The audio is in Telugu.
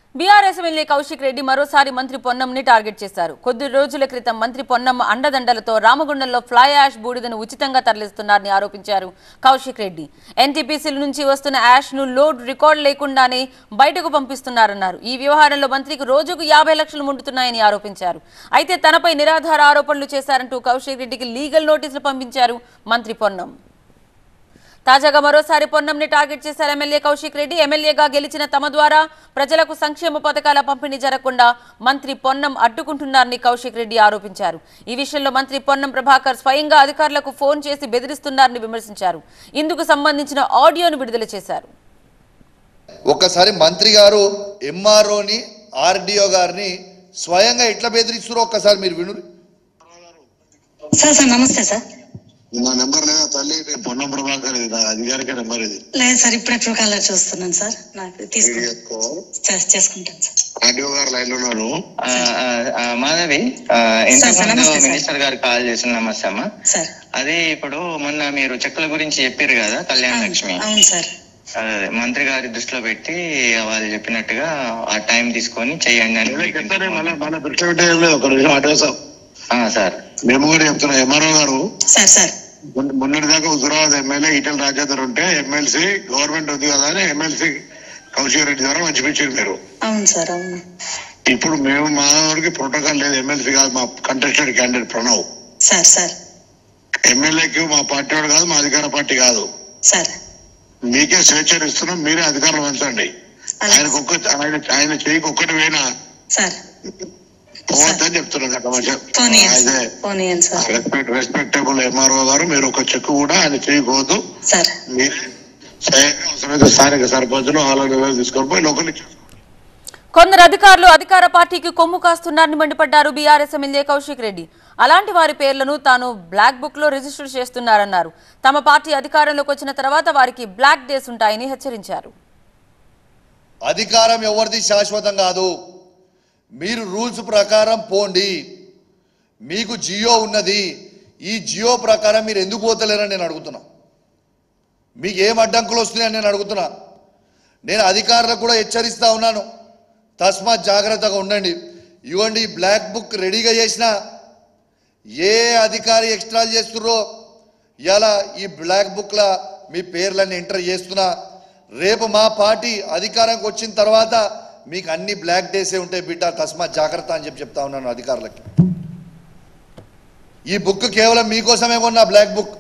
బీఆర్ఎస్ ఎమ్మెల్యే కౌశిక్ రెడ్డి మరోసారి మంత్రి పొన్నంని టార్గెట్ చేశారు. కొద్ది రోజుల క్రితం మంత్రి పొన్నం అండదండలతో రామగుండంలో ఫ్లై యాష్ బూడిదను ఉచితంగా తరలిస్తున్నారని ఆరోపించారు కౌశిక్ రెడ్డి. ఎన్టీపీసీల నుంచి వస్తున్న యాష్ ను లోడ్ రికార్డు లేకుండానే బయటకు పంపిస్తున్నారన్నారు. ఈ వ్యవహారంలో మంత్రికి రోజుకు 50 లక్షలు ముందుతున్నాయని ఆరోపించారు. అయితే తనపై నిరాధార ఆరోపణలు చేశారంటూ కౌశిక్ రెడ్డికి లీగల్ నోటీసులు పంపించారు మంత్రి పొన్నం. తాజాగా మరోసారి పొన్నంని టార్గెట్ చేశారు ఎమ్మెల్యే కౌశిక్ రెడ్డి. ఎమ్మెల్యేగా గెలిచిన తమ ద్వారా ప్రజలకు సంక్షేమ పథకాల పంపిణీ జరగకుండా మంత్రి పొన్నం అడ్డుకుంటున్నారని కౌశిక్ రెడ్డి ఆరోపించారు. ఈ విషయంలో మంత్రి పొన్నం ప్రభాకర్ స్వయంగా అధికారులకు ఫోన్ చేసి బెదిరిస్తున్నారని విమర్శించారు. ఇందుకు సంబంధించిన ఆడియోను విడుదల చేశారు. ఒక్కసారి మంత్రి గారు ఎంఆర్ఓని ఆర్డీఓ గారిని స్వయంగా ఎట్లా బెదిరిస్తారో ఒక్కసారి మీరు విను. సార్ నమస్తే సార్. నా నెంబర్ లేదా తల్లి, పొన్నం ప్రభాకర్ ఇది నా అధికారిక నెంబర్. ఇది లేదు సార్, ఇప్పుడే ట్రూ కాలర్ చూస్తున్నాను సార్. నాకు చేసుకుంటాను సార్. ఆర్డీఓ గారు లైన్ లో ఉన్నారు. మాధవి, మినిస్టర్ గారు కాల్ చేసిన నమస్తే అమ్మా. అదే ఇప్పుడు మొన్న మీరు చెక్కుల గురించి చెప్పారు కదా, కళ్యాణ లక్ష్మి. అవును సార్. అదే మంత్రి గారి దృష్టిలో పెట్టి వాళ్ళు చెప్పినట్టుగా ఆ టైం తీసుకొని చెయ్యండి అని మన దృష్టిలో పెట్టే ఒక నిమిషం అడ్రస్ సార్. మేము కూడా చెప్తున్నాం. ఎంఆర్ఓ గారు సార్ మొన్నటి దాకా హుజురాబాద్ ఎమ్మెల్యే ఈటెల రాజేందర్ ఉంటే ఎమ్మెల్సీ గవర్నమెంట్ ఉంది కదా అని ఎమ్మెల్సీ కౌశిక్ రెడ్డి ద్వారా మంచిపించారు మీరు. అవును సార్. అవును. ఇప్పుడు మేము మా వారికి ప్రోటోకాల్ లేదు. ఎమ్మెల్సీ కాదు, మా కంటెస్టెడ్ క్యాండిడేట్ ప్రణవ్ సార్. ఎమ్మెల్యేకి మా పార్టీ వాడు కాదు, మా అధికార పార్టీ కాదు సార్. మీకే స్వేచ్ఛ ఇస్తున్నాం, మీరే అధికారం పెంచండి. ఆయన చేయికి ఒక్కటి వేనా పోవద్దని చెప్తున్నాం కదా. రెస్పెక్టబుల్ ఎంఆర్ఓ గారు, మీరు ఒక చెక్ కూడా ఆయన చేయకూడదు. మీరే అవసరమైతే స్థానిక సర్పంచులు ఆలోచన తీసుకొని పోయి లోకల్. కొందరు అధికారులు అధికార పార్టీకి కొమ్ము కాస్తున్నారని మండిపడ్డారు బీఆర్ఎస్ ఎమ్మెల్యే కౌశిక్ రెడ్డి. అలాంటి వారి పేర్లను తాను బ్లాక్ బుక్ లో రిజిస్టర్ చేస్తున్నారన్నారు. తమ పార్టీ అధికారంలోకి వచ్చిన తర్వాత వారికి బ్లాక్ డేస్ ఉంటాయని హెచ్చరించారు. అధికారం ఎవరిది శాశ్వతం కాదు. మీరు రూల్స్ ప్రకారం పోండి. మీకు జియో ఉన్నది. ఈ జియో ప్రకారం మీరు ఎందుకు పోతలేరని నేను అడుగుతున్నా. మీకు ఏం అడ్డంకులు వస్తున్నాయని నేను అడుగుతున్నా. నేను అధికారులకు కూడా హెచ్చరిస్తా ఉన్నాను, తస్మాత్ జాగ్రత్తగా ఉండండి. ఇవ్వండి, బ్లాక్ బుక్ రెడీగా చేసిన ఏ అధికారి ఎక్స్ట్రాలు చేస్తుర్రో ఇలా ఈ బ్లాక్ బుక్లో మీ పేర్లన్నీ ఎంటర్ చేస్తున్నా. రేపు మా పార్టీ అధికారానికి వచ్చిన తర్వాత మీకు అన్ని బ్లాక్ డేసే ఉంటాయి బిడ్డ, తస్మాత్ జాగ్రత్త అని చెప్తా ఉన్నాను అధికారులకి. ఈ బుక్ కేవలం మీకోసమే కొన్నా బ్లాక్ బుక్.